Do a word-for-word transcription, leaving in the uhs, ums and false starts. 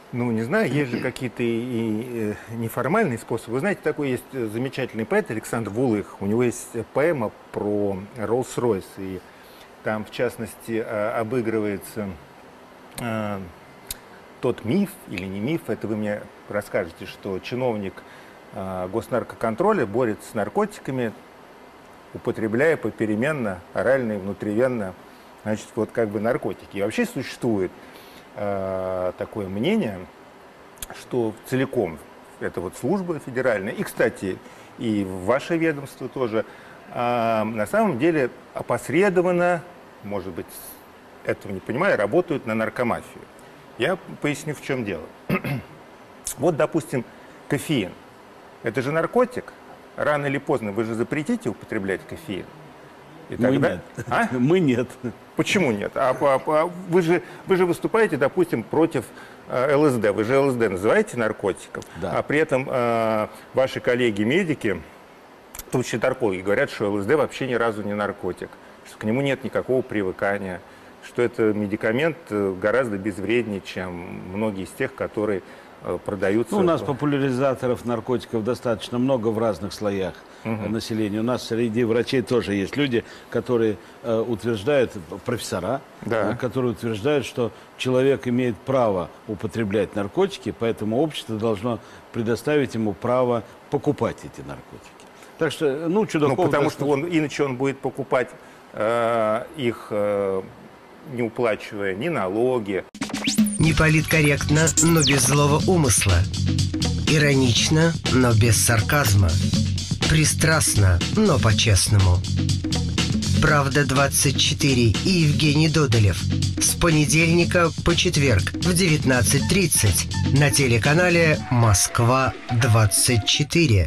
Ну, не знаю, есть же какие-то и, и, э, неформальные способы. Вы знаете, такой есть замечательный поэт Александр Вулых. У него есть поэма про Роллс-Ройс. И там, в частности, э, обыгрывается э, тот миф или не миф, это вы мне расскажете, что чиновник э, госнаркоконтроля борется с наркотиками, употребляя попеременно, орально и внутривенно, значит, вот как бы наркотики. И вообще существует э, такое мнение, что целиком это вот служба федеральная, и, кстати, и ваше ведомство тоже, э, на самом деле опосредованно, может быть, этого не понимаю, работают на наркомафию. Я поясню, в чем дело. Вот, допустим, кофеин. Это же наркотик. Рано или поздно вы же запретите употреблять кофеин. И Мы тогда... нет. А? Мы нет. Почему нет? А, а, а вы, же, вы же выступаете, допустим, против э, ЛСД. Вы же ЛСД называете наркотиком. Да. А при этом э, ваши коллеги-медики, в том числе наркологи, говорят, что ЛСД вообще ни разу не наркотик. Что к нему нет никакого привыкания. Что это медикамент гораздо безвреднее, чем многие из тех, которые э, продаются. Ну, у нас популяризаторов наркотиков достаточно много в разных слоях угу. населения. У нас среди врачей тоже есть люди, которые э, утверждают, профессора, да. э, которые утверждают, что человек имеет право употреблять наркотики, поэтому общество должно предоставить ему право покупать эти наркотики. Так что, ну, Чудаков... Ну, потому достаточно... что он, иначе он будет покупать э, их... Э, не уплачивая ни налоги. Не политкорректно, но без злого умысла. Иронично, но без сарказма. Пристрастно, но по-честному. «Правда двадцать четыре» и Евгений Додолев. С понедельника по четверг в девятнадцать тридцать на телеканале «Москва двадцать четыре».